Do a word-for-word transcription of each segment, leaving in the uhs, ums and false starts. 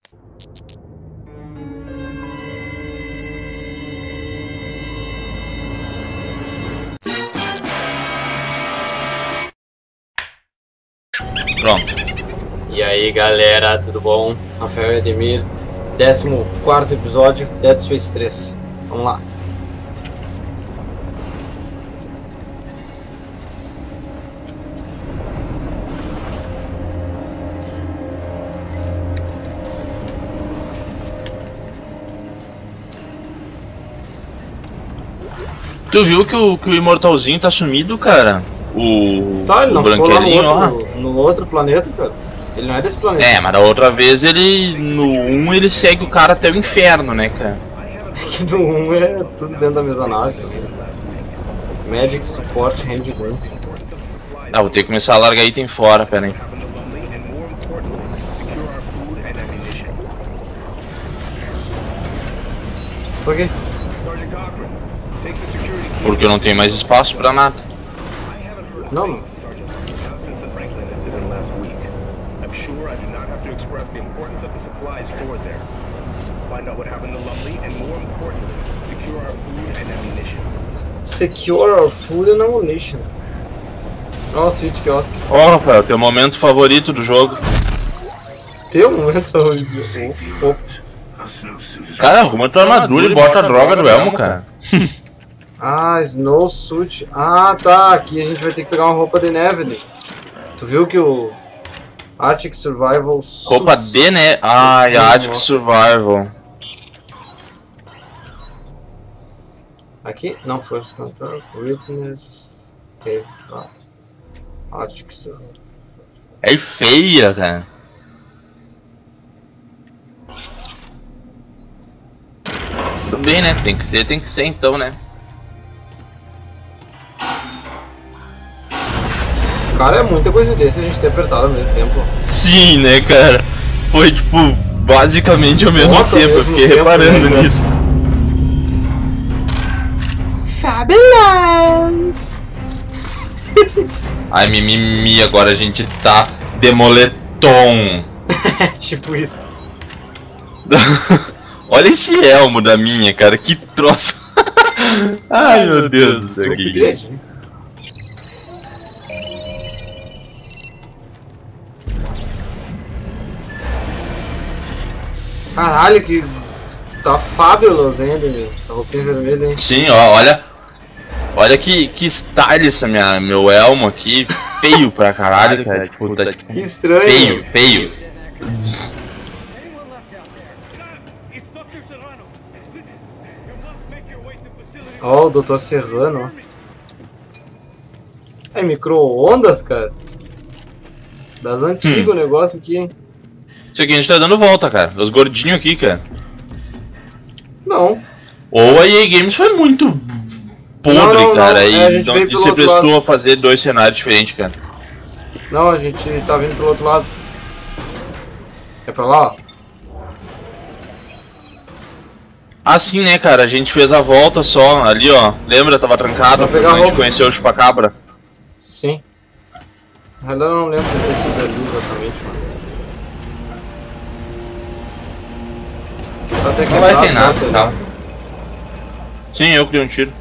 Pronto. E aí galera, tudo bom? Rafael e Ademir, décimo quarto episódio, Dead Space três. Vamos lá. Tu viu que o, que o Imortalzinho tá sumido, cara? O, Tá, ele o não ficou lá no branquelinho, outro, no outro planeta, cara. Ele não é desse planeta. É, mas da outra vez ele, no um, ele segue o cara até o inferno, né, cara? Aqui no um é tudo dentro da mesma nave também. Magic, suporte, handgun. Ah, vou ter que começar a largar item fora, pera aí. Por quê? Porque eu não tenho mais espaço pra nada. Não, não. Secure our food and ammunition. Nossa, Switch Kiosk. Ó, oh, Rafael, teu momento favorito do jogo. Teu momento favorito do jogo? Opa. Cara, arruma tua armadura e bota a droga do elmo, cara. Ah, Snowsuit. Ah, tá. Aqui a gente vai ter que pegar uma roupa de neve ali. Tu viu que o Arctic Survival Suit... Roupa de, né? Ai, Arctic Survival. Aqui? Não, First Control, Witness... Cave, ah. Arctic Survival. É feia, cara. Tudo bem, né? Tem que ser, tem que ser então, né? Cara, é muita coincidência a gente ter apertado ao mesmo tempo. Sim, né, cara? Foi tipo, basicamente ao mesmo Bota tempo, ao eu mesmo fiquei tempo, reparando né, nisso. Fabulous! Ai, mimimi, agora a gente tá demoletom. Tipo isso. Olha esse elmo da minha, cara, que troço. Ai, meu Deus do céu. Upgrade, né? Caralho, que tá fabulous ainda, meu. Essa roupinha vermelha, hein? Sim, ó, olha. Olha que, que style essa minha, meu elmo aqui. Feio pra caralho, cara. Tipo, tá, tipo, Que estranho. feio, feio. Ó, o doutor Serrano, ó. É micro-ondas, cara. Das antigas Hum. o negócio aqui, hein? Isso aqui a gente tá dando volta, cara. Os gordinhos aqui, cara. Não. Ou a E A Games foi muito podre, Não, não, cara. não. E É, a gente não veio se pelo outro prestou lado. a fazer dois cenários diferentes, cara. Não, a gente tá vindo pelo outro lado. É pra lá, ó. Assim, né, cara? A gente fez a volta só ali, ó. Lembra? Tava trancado. Pra pegar Quando a gente roupa. conheceu o Chupacabra. Sim. Na realidade eu não lembro de ter sido ali exatamente, mas... Tá até Não vai ter quebrado, nada, tá? tá? Sim, eu que dei um tiro.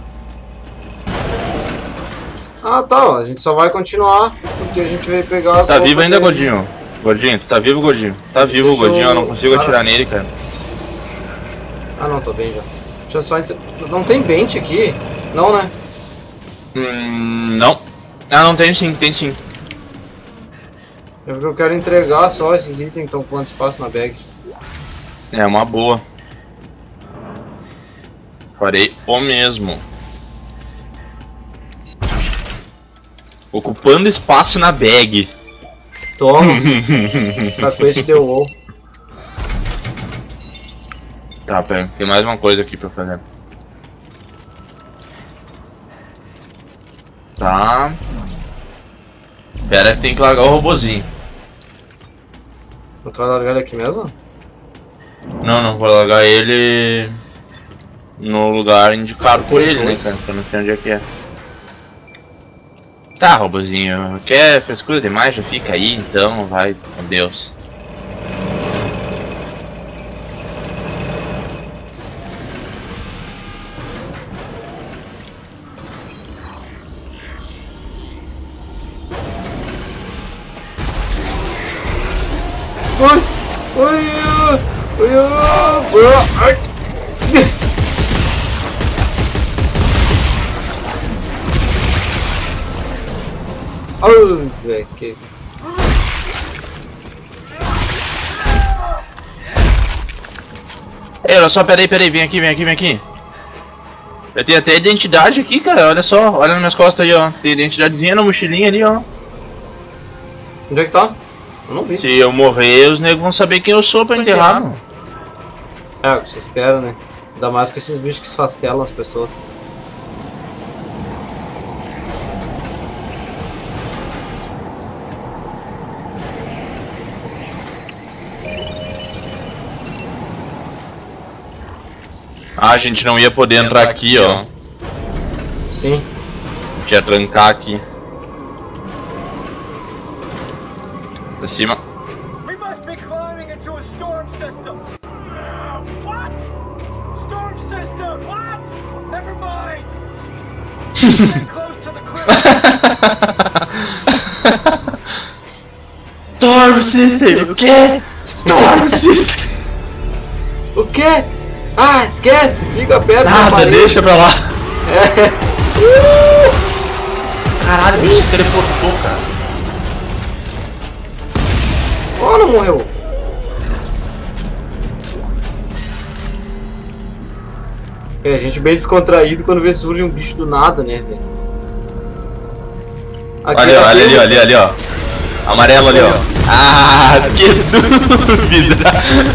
Ah, tá, ó. A gente só vai continuar porque a gente veio pegar as Tá roupas vivo ainda, dele. Gordinho? Gordinho, tu tá vivo, Gordinho? Tá vivo, Deixa Gordinho. eu- Eu não consigo Cara. atirar nele, cara. Ah, não, tô bem já. Deixa eu só... Entre... Não tem bench aqui? Não, né? Hum, não. Ah, não, tem sim, tem sim. É porque eu quero entregar só esses itens que estão ocupando espaço na bag. É uma boa. Farei o mesmo. Ocupando espaço na bag. Toma! Pra quest deu WoW. Tá, pera, tem mais uma coisa aqui pra fazer. Tá. Pera, tem que largar o robozinho. Não vai largar ele aqui mesmo? Não, não, vou largar ele no lugar indicado por ele, né, cara? Que eu não sei onde é que é. Tá, robozinho, quer frescura demais? Já fica aí, então, vai, com Deus. Ui! Ui! Ui! Ui! Ai! Ai, velho, que... Ei, olha só, peraí, peraí, vem aqui, vem aqui, vem aqui. Eu tenho até identidade aqui, cara, olha só, olha nas minhas costas aí, ó. Tem identidadezinha na mochilinha ali, ó. Onde é que tá? Eu não vi. Se eu morrer, os negros vão saber quem eu sou pra enterrar, mano. É, o que você espera, né? Ainda mais com esses bichos que esfacelam as pessoas. Ah, a gente não ia poder entrar aqui, ó. Sim. A gente ia trancar aqui. Pra cima. We must be climbing into a storm system. Uh, what? Storm system? What? Never mind. Stay close to the cliff. Storm System, o quê? Storm System. O quê? Ah, esquece! Fica perto da Nada, parede. deixa pra lá. É. Caralho, o bicho se teleportou, cara. Oh, não morreu. É, a gente bem descontraído quando vê surge um bicho do nada, né, velho? Aqui, Olha, olha aqui, ali, ali, ali, ó. Amarelo ali, ó. Ah, que dúvida.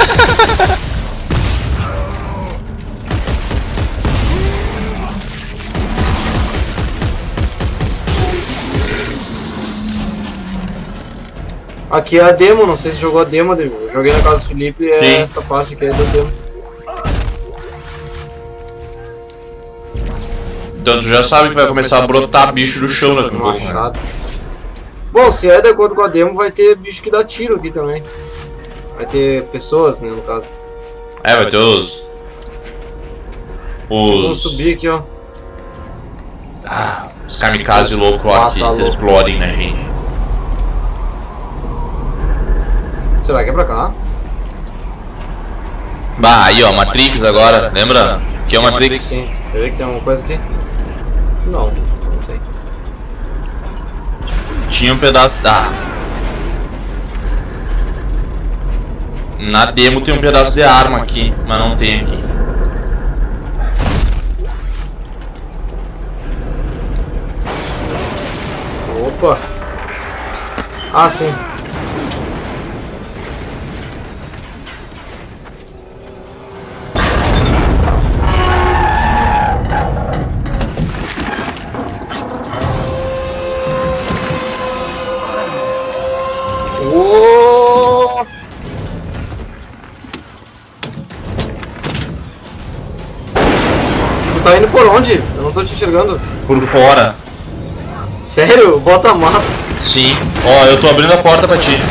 Aqui é a demo, não sei se jogou a demo, eu joguei na casa do Felipe e é Sim. essa parte aqui é da demo. Então tu já sabe que vai começar a brotar bicho do chão daqui a pouco, né? Machado. Bom, se é de acordo com a demo, vai ter bicho que dá tiro aqui também. Vai ter pessoas, né, no caso. É, vai ter os... Vamos Os... subir aqui, ó. Ah, os kamikaze loucos Ah, lá que tá louco. explodem na gente. Será que é pra cá? Bah, aí ó, Matrix agora, lembra? Que é o Matrix. Sim. Quer ver que tem alguma coisa aqui? Não, não tem. Tinha um pedaço... Ah. Na demo tem um pedaço de arma aqui, mas não tem aqui. Opa! Ah, sim. Uou! Tu tá indo por onde? Eu não tô te enxergando. Por fora. Sério? Bota a massa. Sim. Ó, eu tô abrindo a porta pra ti.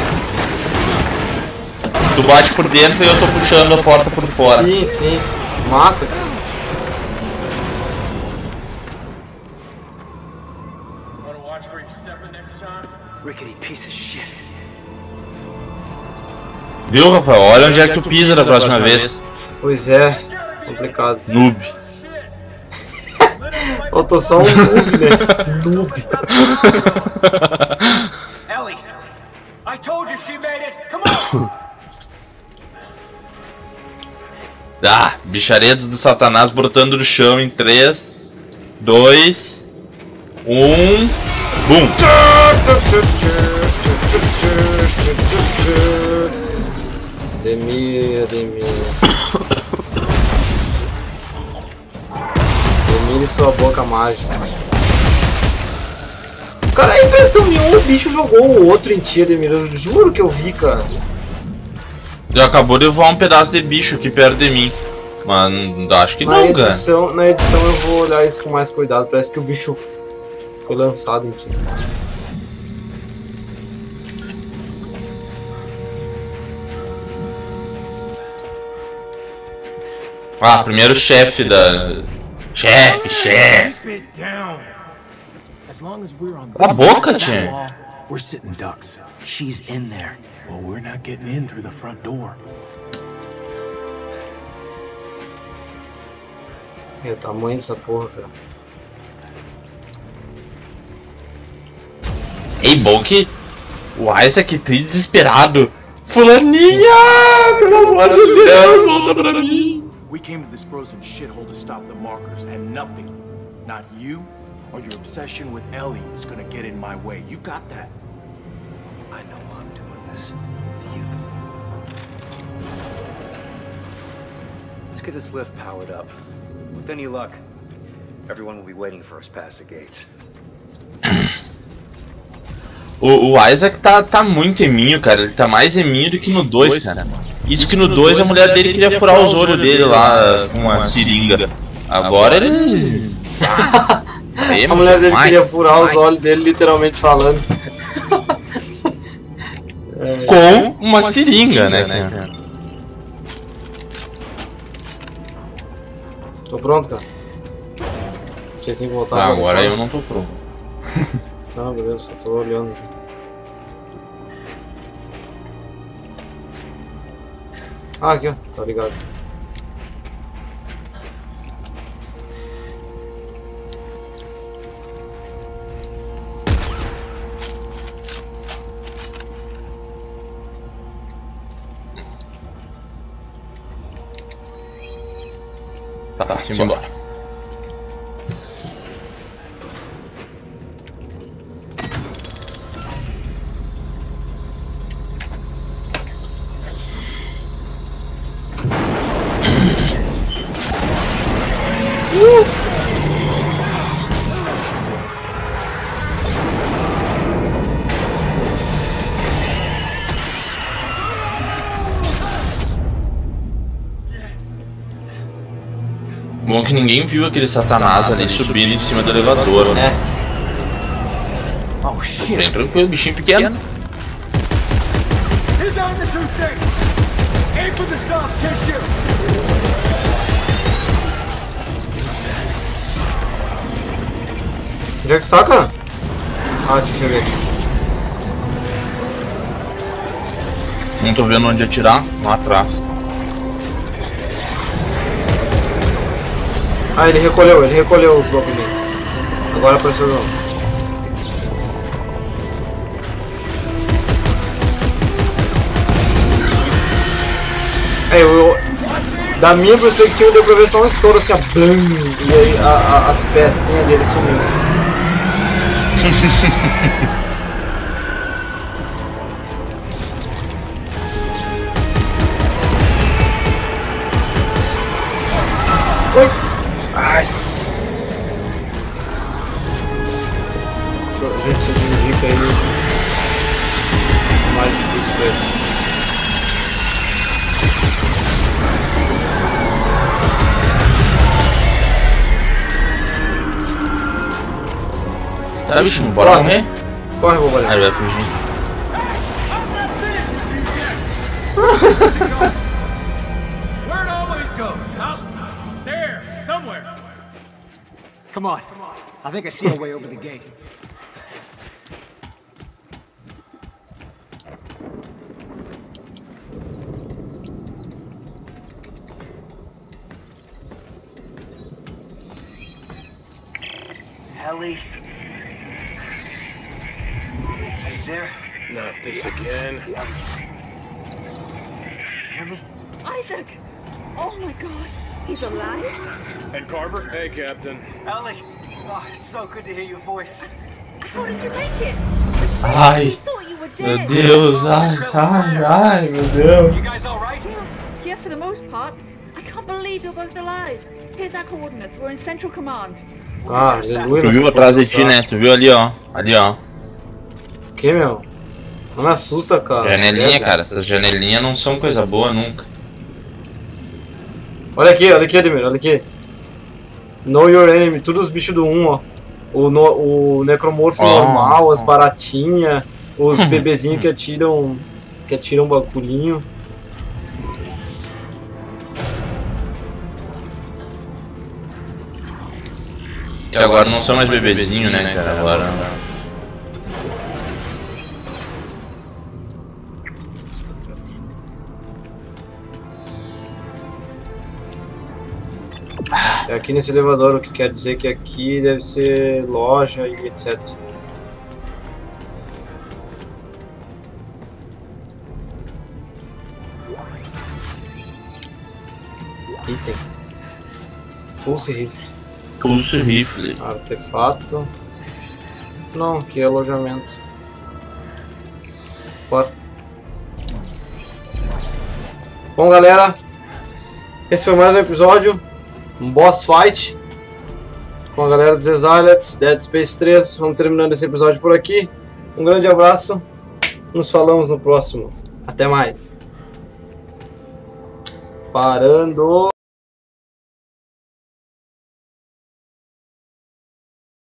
Tu bate por dentro e eu tô puxando a porta por fora. Sim, sim. Massa, cara. Want to watch where you step in next time? Rickety piece of shit. Viu, Rafael? Olha onde é que tu pisa da próxima vez. Pois é. Complicado. Noob. Faltou só um noob, né? Noob. Ellie, I told you she made it. Come on. Ah, bicharedos do satanás brotando no chão em três, dois, um, bum! Demir, Demir. Demir e sua boca mágica. Cara, a impressão minha, um bicho jogou o outro em ti, Demir. Eu juro que eu vi, cara. Já acabou de voar um pedaço de bicho aqui perto de mim. Mas acho que Na não, cara. edição, na edição eu vou olhar isso com mais cuidado. Parece que o bicho foi lançado em ti. Ah, primeiro chefe da... Chefe, chefe. Keep it down. As long as we're on Cala a this side boca, of that tia. wall, we're sitting ducks. She's in there. Well, we're not getting in through the front door. É o tamanho dessa porra, cara. Ei, bom que o Isaac tá desesperado. Fulaninha, pelo amor de Deus, volta pra mim. We came to this frozen shithole to stop the markers, and nothing, not you or your obsession with Ellie, is gonna get in my way. You got that? I know I'm doing this. Do you? Let's get this lift powered up. With any luck, everyone will be waiting for us past the gates. O, o Isaac tá, tá muito eminho, cara. Ele tá mais eminho do que no dois, cara. Isso que no dois a mulher dele queria furar os olhos dele lá com uma seringa. Agora ele... A mulher dele queria furar os olhos dele, literalmente falando. Com uma seringa, né, cara? Tô pronto, cara. Tinha que voltar. Ah, agora eu não tô pronto. Tá, beleza, só tô olhando. Ah, aqui, ó, tá ligado. Tá, tá, simbora. Bom que ninguém viu aquele satanás ali subindo em cima do elevador, né? Oh shit! Bem tranquilo, bichinho pequeno. He's on the two things. Aim for the soft tissue. Onde é que tu tá, cara? Ah, deixa eu ver aqui. Não tô vendo onde atirar, lá atrás. Ah, ele recolheu, ele recolheu os golpes dele. Agora apareceu de novo. É, eu, da minha perspectiva deu pra ver só um estouro assim, ó, blum, e aí a, a, as pecinhas dele sumiram. Oi! Ai! Deixa eu, a gente se indica aí. Mais difícil pra ele. Tá, bicho, bora Corre. morrer? Corre, bobalhão. Ah, ele vai fugir. Where it always goes, huh? There, somewhere. Come on. I think I see a way over the gate. Ellie? Are you there? Not this again. Hear me? Isaac! Oh my god, he's alive? And Carver? Hey, Captain. Ellie! Oh, it's so good to hear your voice. How did you make it? Ai, I thought you were meu dead. Deus, ai, ai, ai, meu Deus. You guys alright? Yeah, for the most part. I can't believe you're both alive. Here's our coordinates. We're in Central Command. Ah, aleluia. Tu viu atrás de ti, né? Tu viu ali, ó. Ali, ó. O que, meu? Não me assusta, cara. Janelinha, cara. Essas janelinhas não são coisa boa nunca. Olha aqui, olha aqui, Ademir, olha aqui. Know your enemy, todos os bichos do um, ó. O, no, o necromorfo Oh. normal, as baratinhas, os bebezinhos que atiram. que atiram bagulhinho. Que agora não são mais bebezinho, né, cara? Agora. É aqui nesse elevador, o que quer dizer que aqui deve ser loja e etcétera. Item. Pulse rifle. Pulse rifle. Artefato. Não, aqui é alojamento. Bora. Bom, galera, esse foi mais um episódio, um boss fight com a galera dos Exilets, Dead Space três. Vamos terminando esse episódio por aqui. Um grande abraço, nos falamos no próximo. Até mais. Parando.